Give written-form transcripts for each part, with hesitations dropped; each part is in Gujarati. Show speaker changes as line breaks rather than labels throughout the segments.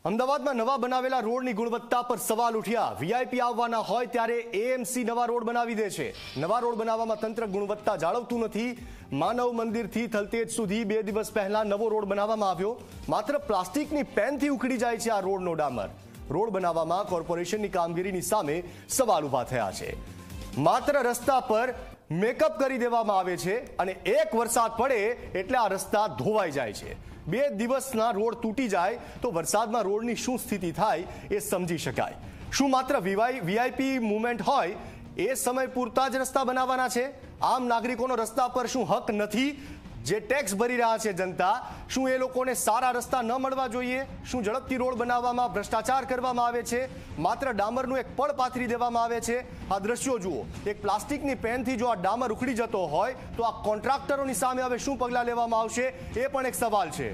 અમદાવાદમાં નવા બનાવેલા રોડની ગુણવત્તા પર સવાલ ઉઠ્યા। વીઆઈપી આવવાના હોય ત્યારે એએમસી નવા રોડ બનાવી દે છે। નવા રોડ બનાવવામાં તંત્ર ગુણવત્તા જાળવતું નથી। માનવ મંદિરથી થલતેજ સુધી 2 દિવસ પહેલા નવો રોડ બનાવવામાં આવ્યો। માત્ર પ્લાસ્ટિકની પેનથી ઉખડી જાય છે આ રોડનો ડામર। રોડ બનાવવામાં કોર્પોરેશનની કામગીરીની સામે સવાલ ઊભા થયા છે। માત્ર રસ્તા પર મેકઅપ કરી દેવામાં આવે છે અને એક વરસાદ પડે એટલે આ રસ્તા ધોવાઈ જાય છે। 2 દિવસના રોડ તૂટી જાય તો વરસાદમાં રોડની શું સ્થિતિ થાય એ સમજી શકાય। શું માત્ર વીઆઈપી મુવમેન્ટ હોય એ સમય પૂરતા જ રસ્તા બનાવવાના છે? આમ નાગરિકોનો રસ્તા પર શું હક નથી? જે ટેક્સ ભરી રહ્યા છે જનતા, શું એ લોકોને સારા રસ્તા ન મળવા જોઈએ? શું ઝડપથી રોડ બનાવવામાં ભ્રષ્ટાચાર કરવામાં આવે છે? માત્ર ડામરનું એક પડ પાથરી દેવામાં આવે છે। આ દ્રશ્યો જુઓ। એક પ્લાસ્ટિકની પેનથી જો આ ડામર ઉખડી જતો હોય તો આ કોન્ટ્રાક્ટરોની સામે હવે શું પગલાં લેવામાં આવશે એ પણ એક સવાલ છે।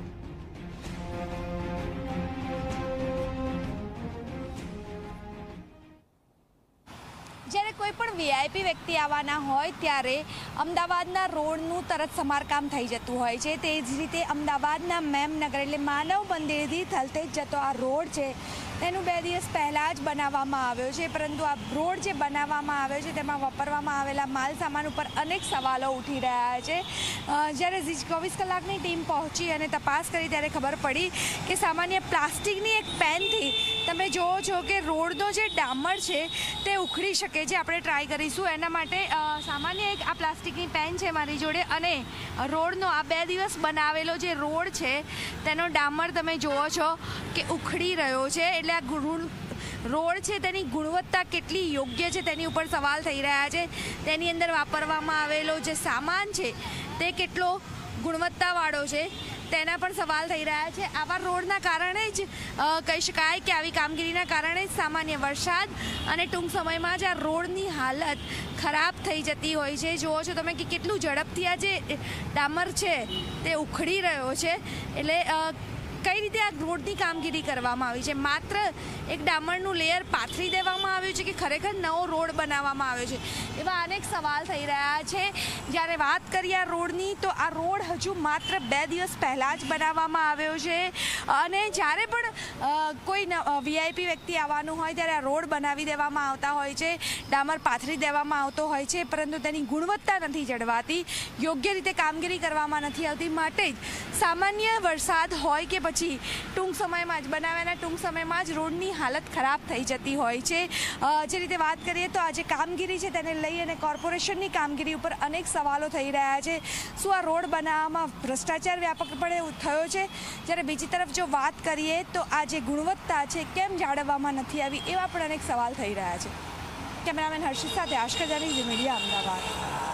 જ્યારે કોઈ પણ વીઆઈપી વ્યક્તિ આવવાના હોય ત્યારે અમદાવાદના રોડનું તરત સમારકામ થઈ જતું હોય છે। તે જ રીતે અમદાવાદના મેમનગર એટલે માનવ મંદિરથી થલતેજ જતો આ રોડ છે તેનું 2 દિવસ પહેલાં જ બનાવવામાં આવ્યો છે, પરંતુ આ રોડ જે બનાવવામાં આવ્યો છે તેમાં વાપરવામાં આવેલા માલ સામાન ઉપર અનેક સવાલો ઉઠી રહ્યા છે। જ્યારે 24 કલાકની ટીમ પહોંચી અને તપાસ કરી ત્યારે ખબર પડી કે સામાન્ય પ્લાસ્ટિકની એક પેનથી તમે જુઓ છો કે રોડનો જે ડામર છે તે ઉખડી શકે છે। આપણે ટ્રાય કરીશું એના માટે સામાન્ય એક આ પ્લાસ્ટિકની પેન છે મારી જોડે અને રોડનો આ 2 દિવસ બનાવેલો જે રોડ છે તેનો ડામર તમે જુઓ છો કે ઉખડી રહ્યો છે। એટલે આ રોડ છે તેની ગુણવત્તા કેટલી યોગ્ય છે તેની ઉપર સવાલ થઈ રહ્યા છે। તેની અંદર વાપરવામાં આવેલો જે સામાન છે તે કેટલો ગુણવત્તાવાળો છે તેના પણ સવાલ થઈ રહ્યા છે। આવા રોડના કારણે જ કહી શકાય કે આવી કામગીરીના કારણે જ સામાન્ય વરસાદ અને ટૂંક સમયમાં જ આ રોડની હાલત ખરાબ થઈ જતી હોય છે। જુઓ છો તમે કે કેટલું ઝડપથી આ જે ડામર છે તે ઉખડી રહ્યો છે। એટલે કઈ રીતે આ રોડની કામગીરી કરવામાં આવી છે? માત્ર એક ડામરનું લેયર પાથરી દેવામાં આવ્યું છે કે ખરેખર નવો રોડ બનાવવામાં આવ્યો છે? એવા અનેક સવાલ થઈ રહ્યા છે। જ્યારે વાત કરીએ આ રોડની તો આ રોડ હજુ માત્ર 2 દિવસ પહેલાં જ બનાવવામાં આવ્યો છે અને જ્યારે પણ કોઈ વીઆઈપી વ્યક્તિ આવવાનું હોય ત્યારે આ રોડ બનાવી દેવામાં આવતા હોય છે, ડામર પાથરી દેવામાં આવતો હોય છે, પરંતુ તેની ગુણવત્તા નથી જળવાતી, યોગ્ય રીતે કામગીરી કરવામાં નથી આવતી। માટે જ સામાન્ય વરસાદ હોય કે પછી ટૂંક સમયમાં જ બનાવ્યાના ટૂંક સમયમાં જ રોડની હાલત ખરાબ થઈ જતી હોય છે। જે રીતે વાત કરીએ તો આ જે કામગીરી છે તેને લઈ અને કોર્પોરેશનની કામગીરી ઉપર અનેક સવાલો થઈ રહ્યા છે। શું આ રોડ બનાવવામાં ભ્રષ્ટાચાર વ્યાપકપણે થયો છે? જ્યારે બીજી તરફ જો વાત કરીએ તો આ જે ગુણવત્તા છે કેમ જાળવવામાં નથી આવી એવા પણ અનેક સવાલ થઈ રહ્યા છે। કેમેરામેન હર્ષિત સાથે આશ્કર જાની, ઝી મીડિયા, અમદાવાદ।